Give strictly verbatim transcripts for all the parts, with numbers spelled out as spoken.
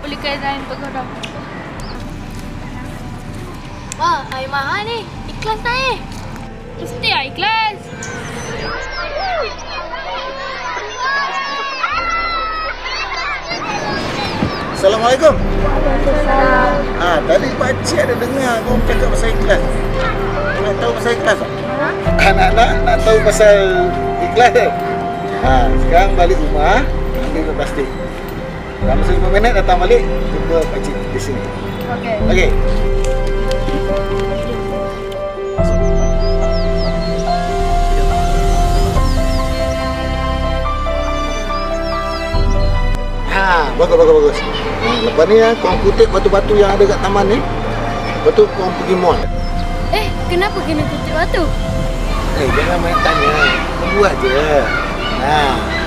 belikan lain untuk korang. Wah, air mahal ni. Ikhlas tak eh? Mesti lah ikhlas. Assalamualaikum. Waalaikumsalam. Ah, tadi pakcik ada dengar kau cakap pasal ikhlas. Nak tahu pasal ikhlas tak? Anak-anak nak tahu pasal ikhlas tak? Ha, sekarang balik rumah, ambil plastik. Dalam masa lima minit datang balik, jumpa pakcik di sini. Okey. Okey. Ha, bagus bagus bagus. Ha, lepas ni kau kutip batu-batu yang ada kat taman ni. Lepas tu kau pergi mall. Eh, kenapa kena kutip batu? Eh, jangan main tanya. Kau buat je. Ha.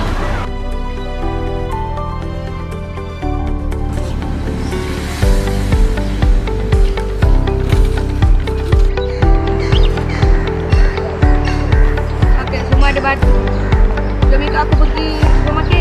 Okey, semua ada batu. Jom ikut aku pergi supermarket.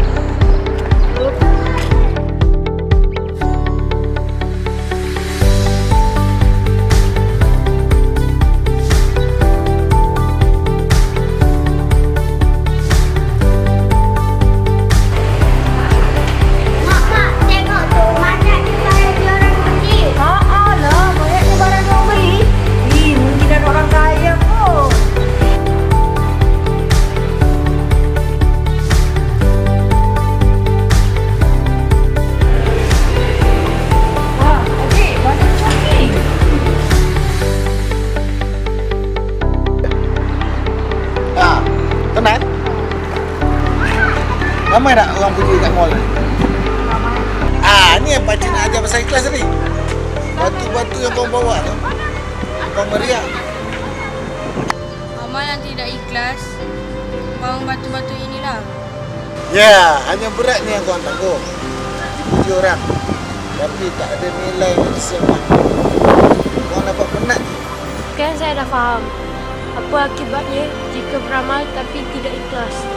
Tenang. Ramai tak orang pergi kat mall ni? Ah, ni yang pakcik nak ajar pasal ikhlas tadi. Batu-batu yang kau bawa tu. Kau meriah. Amal yang tidak ikhlas bangun batu-batu inilah. Ya, hanya berat ni yang kau tanggung. Dipuji orang. Tapi tak ada nilai semua. Kau dapat penat. Sekarang saya dah faham. Apa akibatnya jika beramal tapi tidak ikhlas?